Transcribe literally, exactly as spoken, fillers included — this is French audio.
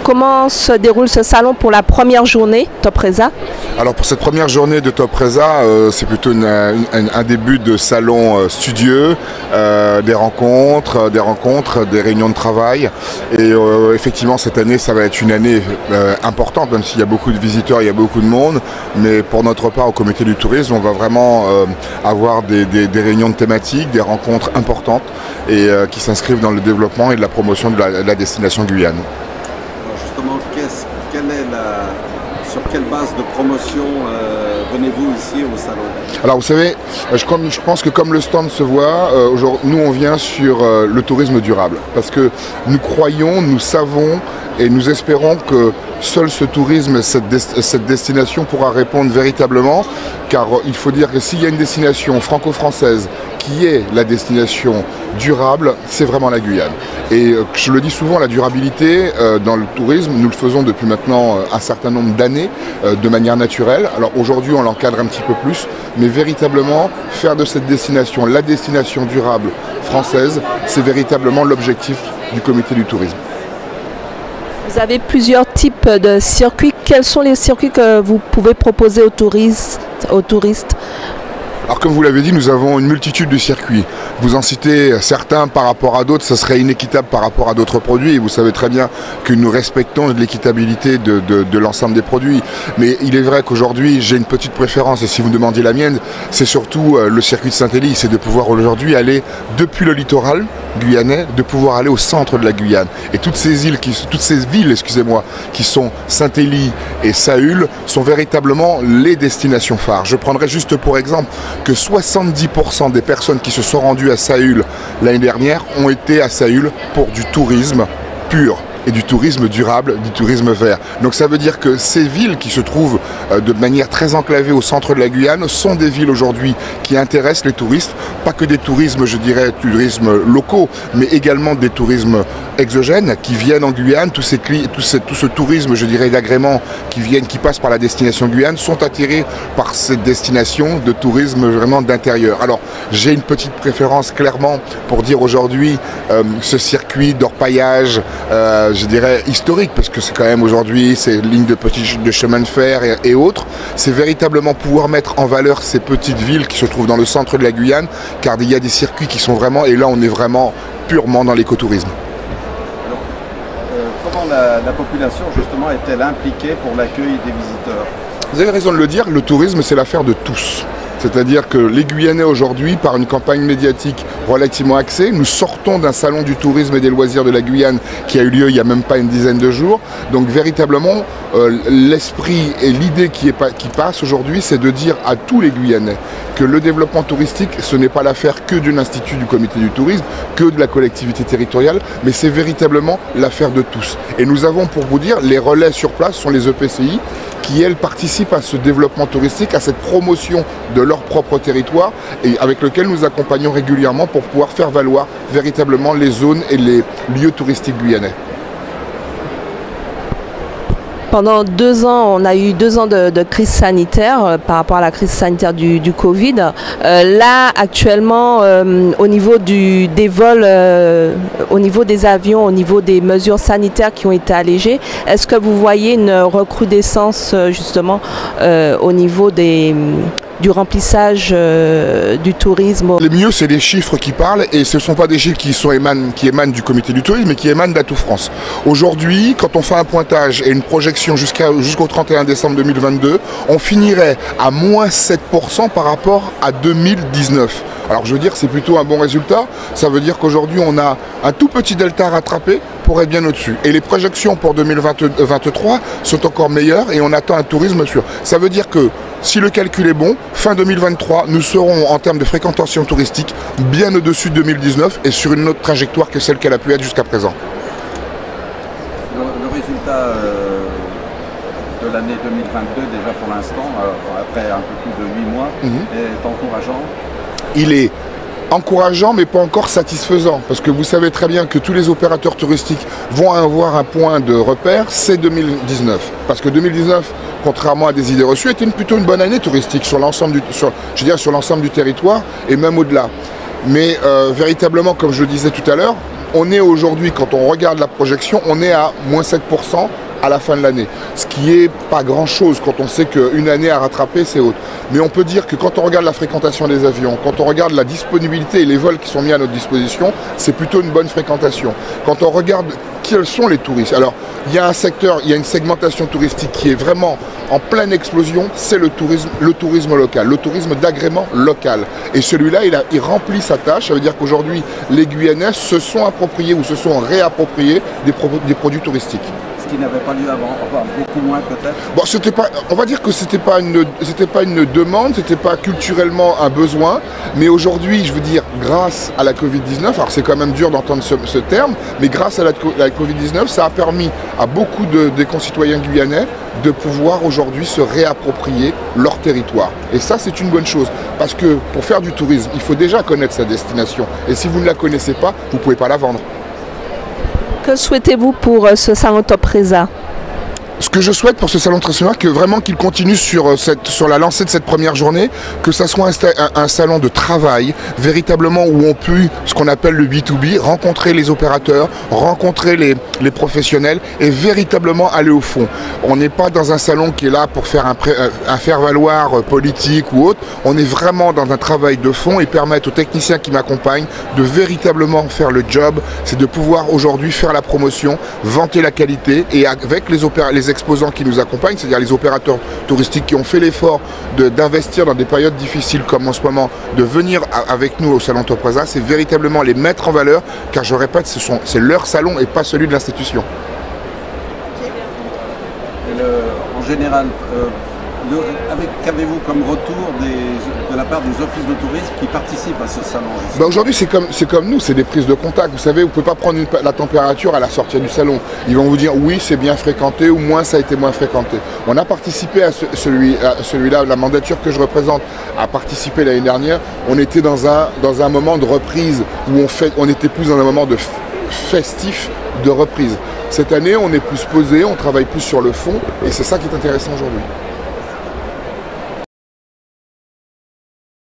comment se déroule ce salon pour la première journée Topresa? Alors pour cette première journée de Topresa, euh, c'est plutôt une, une, un début de salon euh, studieux, euh, des rencontres, des rencontres, des réunions de travail. Et euh, effectivement cette année, ça va être une année euh, importante, même s'il y a beaucoup de visiteurs, il y a beaucoup de monde. Mais pour notre part, au comité du tourisme, on va vraiment euh, avoir des, des, des réunions de thématiques, des rencontres importantes et euh, qui s'inscrivent dans le développement et de la promotion de la, de la destination Guyane. Alors justement, quelle est la, sur quelle base de promotion euh, venez-vous ici au salon? Alors vous savez, je, je pense que comme le stand se voit, euh, nous on vient sur euh, le tourisme durable. Parce que nous croyons, nous savons et nous espérons que seul ce tourisme, cette, des, cette destination pourra répondre véritablement. Car euh, il faut dire que s'il y a une destination franco-française qui est la destination durable, c'est vraiment la Guyane. Et euh, je le dis souvent, la durabilité euh, dans le tourisme, nous le faisons depuis maintenant euh, un certain nombre d'années euh, de manière naturelle. Alors aujourd'hui on l'encadre un petit peu plus, mais véritablement faire de cette destination la destination durable française, c'est véritablement l'objectif du comité du tourisme. Vous avez plusieurs types de circuits. Quels sont les circuits que vous pouvez proposer aux touristes, aux touristes ? Alors comme vous l'avez dit, nous avons une multitude de circuits. Vous en citez certains par rapport à d'autres, ça serait inéquitable par rapport à d'autres produits. Et vous savez très bien que nous respectons l'équitabilité de, de, de l'ensemble des produits. Mais il est vrai qu'aujourd'hui, j'ai une petite préférence. Et si vous me demandiez la mienne, c'est surtout euh, le circuit de Saint-Élie. C'est de pouvoir aujourd'hui aller depuis le littoral guyanais, de pouvoir aller au centre de la Guyane. Et toutes ces îles, qui, toutes ces villes, excusez-moi, qui sont Saint-Élie et Saül, sont véritablement les destinations phares. Je prendrai juste pour exemple que soixante-dix pour cent des personnes qui se sont rendues à Saül l'année dernière ont été à Saül pour du tourisme pur et du tourisme durable, du tourisme vert. Donc ça veut dire que ces villes qui se trouvent euh, de manière très enclavée au centre de la Guyane sont des villes aujourd'hui qui intéressent les touristes, pas que des tourismes, je dirais, tourismes locaux, mais également des tourismes exogènes qui viennent en Guyane. Tous ces, tout, ces, tout ce tourisme, je dirais, d'agrément qui viennent, qui passent par la destination Guyane sont attirés par cette destination de tourisme vraiment d'intérieur. Alors j'ai une petite préférence clairement pour dire aujourd'hui euh, ce circuit d'orpaillage, euh, je dirais historique, parce que c'est quand même aujourd'hui ces lignes de petits de chemin de fer et, et autres, c'est véritablement pouvoir mettre en valeur ces petites villes qui se trouvent dans le centre de la Guyane, car il y a des circuits qui sont vraiment, et là on est vraiment purement dans l'écotourisme. Alors, euh, comment la, la population justement est-elle impliquée pour l'accueil des visiteurs? Vous avez raison de le dire, le tourisme c'est l'affaire de tous. C'est-à-dire que les Guyanais aujourd'hui, par une campagne médiatique relativement axée, nous sortons d'un salon du tourisme et des loisirs de la Guyane qui a eu lieu il n'y a même pas une dizaine de jours. Donc véritablement, euh, l'esprit et l'idée qui, est, qui passe aujourd'hui, c'est de dire à tous les Guyanais que le développement touristique, ce n'est pas l'affaire que d'un institut du comité du tourisme, que de la collectivité territoriale, mais c'est véritablement l'affaire de tous. Et nous avons, pour vous dire, les relais sur place sont les E P C I, qui, elles, participent à ce développement touristique, à cette promotion de leur propre territoire et avec lequel nous accompagnons régulièrement pour pouvoir faire valoir véritablement les zones et les lieux touristiques guyanais. Pendant deux ans, on a eu deux ans de, de crise sanitaire euh, par rapport à la crise sanitaire du, du Covid. Euh, là, actuellement, euh, au niveau du, des vols, euh, au niveau des avions, au niveau des mesures sanitaires qui ont été allégées, est-ce que vous voyez une recrudescence justement euh, au niveau des... du remplissage euh, du tourisme? Le mieux, c'est les chiffres qui parlent et ce ne sont pas des chiffres qui, sont émanent, qui émanent du comité du tourisme mais qui émanent d'Atout France. Aujourd'hui, quand on fait un pointage et une projection jusqu'à, jusqu'au trente et un décembre deux mille vingt-deux, on finirait à moins sept pour cent par rapport à deux mille dix-neuf. Alors je veux dire, c'est plutôt un bon résultat. Ça veut dire qu'aujourd'hui, on a un tout petit delta à rattraper pour être bien au-dessus. Et les projections pour deux mille vingt-trois sont encore meilleures et on attend un tourisme sûr. Ça veut dire que si le calcul est bon, fin deux mille vingt-trois, nous serons en termes de fréquentation touristique bien au-dessus de deux mille dix-neuf et sur une autre trajectoire que celle qu'elle a pu être jusqu'à présent. Le, le résultat euh, de l'année deux mille vingt-deux, déjà pour l'instant, euh, après un peu plus de huit mois, mm-hmm. est encourageant. Il est encourageant mais pas encore satisfaisant parce que vous savez très bien que tous les opérateurs touristiques vont avoir un point de repère, c'est deux mille dix-neuf. Parce que deux mille dix-neuf, contrairement à des idées reçues, était une, plutôt une bonne année touristique sur l'ensemble du, sur, je veux dire, sur l'ensemble du territoire et même au-delà. Mais euh, véritablement, comme je le disais tout à l'heure, on est aujourd'hui, quand on regarde la projection, on est à moins sept pour cent à la fin de l'année. Ce qui est pas grand-chose quand on sait qu'une année à rattraper, c'est haute. Mais on peut dire que quand on regarde la fréquentation des avions, quand on regarde la disponibilité et les vols qui sont mis à notre disposition, c'est plutôt une bonne fréquentation. Quand on regarde quels sont les touristes, alors il y a un secteur, il y a une segmentation touristique qui est vraiment en pleine explosion, c'est le tourisme, le tourisme local, le tourisme d'agrément local. Et celui-là, il, a, il remplit sa tâche. Ça veut dire qu'aujourd'hui, les Guyanais se sont appropriés ou se sont réappropriés des, pro des produits touristiques. Qui n'avait pas lieu avant, enfin beaucoup moins peut-être. Bon, c'était pas, on va dire que c'était pas une, c'était pas une demande, c'était pas culturellement un besoin, mais aujourd'hui, je veux dire, grâce à la Covid dix-neuf, alors c'est quand même dur d'entendre ce, ce terme, mais grâce à la, la Covid dix-neuf, ça a permis à beaucoup de, des concitoyens guyanais de pouvoir aujourd'hui se réapproprier leur territoire. Et ça, c'est une bonne chose, parce que pour faire du tourisme, il faut déjà connaître sa destination, et si vous ne la connaissez pas, vous ne pouvez pas la vendre. Que souhaitez-vous pour ce salon Topresa? Ce que je souhaite pour ce salon Topresa, que vraiment qu'il continue sur, cette, sur la lancée de cette première journée, que ça soit un, un, un salon de travail, véritablement où on peut, ce qu'on appelle le B deux B, rencontrer les opérateurs, rencontrer les, les professionnels et véritablement aller au fond. On n'est pas dans un salon qui est là pour faire un, un faire-valoir politique ou autre, on est vraiment dans un travail de fond et permettre aux techniciens qui m'accompagnent de véritablement faire le job, c'est de pouvoir aujourd'hui faire la promotion, vanter la qualité et avec les opérateurs, les exposants qui nous accompagnent, c'est-à-dire les opérateurs touristiques qui ont fait l'effort d'investir dans des périodes difficiles comme en ce moment, de venir avec nous au salon Topresa, c'est véritablement les mettre en valeur, car je répète, c'est leur salon et pas celui de l'institution. En général, euh, qu'avez-vous comme retour des, de la part des offices de tourisme qui participent à ce salon? Bah aujourd'hui, c'est comme, comme nous, c'est des prises de contact. Vous savez, vous ne pouvez pas prendre une, la température à la sortie du salon. Ils vont vous dire oui, c'est bien fréquenté ou moins ça a été moins fréquenté. On a participé à, ce, celui, à celui-là, la mandature que je représente a participé l'année dernière. On était dans un, dans un moment de reprise où on, fait, on était plus dans un moment de festif de reprise. Cette année, on est plus posé, on travaille plus sur le fond et c'est ça qui est intéressant aujourd'hui.